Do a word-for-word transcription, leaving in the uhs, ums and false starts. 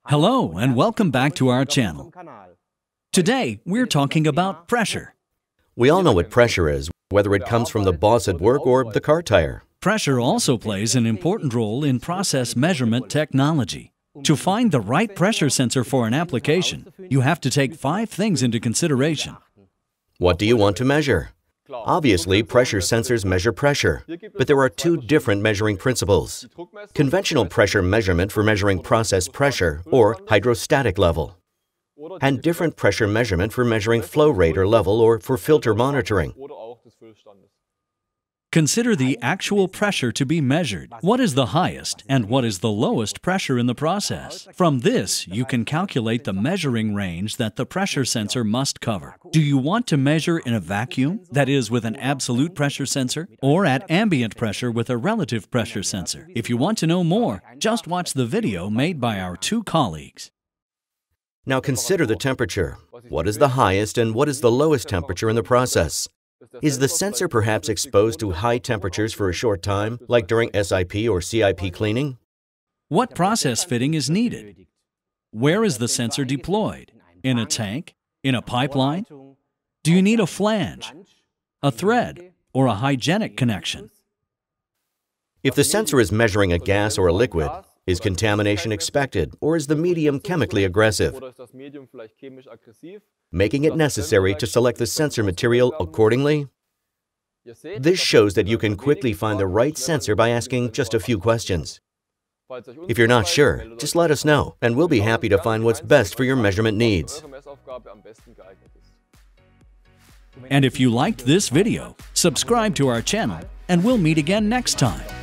Hello and welcome back to our channel. Today, we're talking about pressure. We all know what pressure is, whether it comes from the boss at work or the car tire. Pressure also plays an important role in process measurement technology. To find the right pressure sensor for an application, you have to take five things into consideration. What do you want to measure? Obviously, pressure sensors measure pressure, but there are two different measuring principles. Conventional pressure measurement for measuring process pressure, or hydrostatic level, and different pressure measurement for measuring flow rate or level or for filter monitoring. Consider the actual pressure to be measured. What is the highest and what is the lowest pressure in the process? From this, you can calculate the measuring range that the pressure sensor must cover. Do you want to measure in a vacuum, that is with an absolute pressure sensor, or at ambient pressure with a relative pressure sensor? If you want to know more, just watch the video made by our two colleagues. Now consider the temperature. What is the highest and what is the lowest temperature in the process? Is the sensor perhaps exposed to high temperatures for a short time, like during S I P or C I P cleaning? What process fitting is needed? Where is the sensor deployed? In a tank? In a pipeline? Do you need a flange, a thread, or a hygienic connection? If the sensor is measuring a gas or a liquid, is contamination expected, or is the medium chemically aggressive, making it necessary to select the sensor material accordingly? This shows that you can quickly find the right sensor by asking just a few questions. If you're not sure, just let us know, and we'll be happy to find what's best for your measurement needs. And if you liked this video, subscribe to our channel, and we'll meet again next time.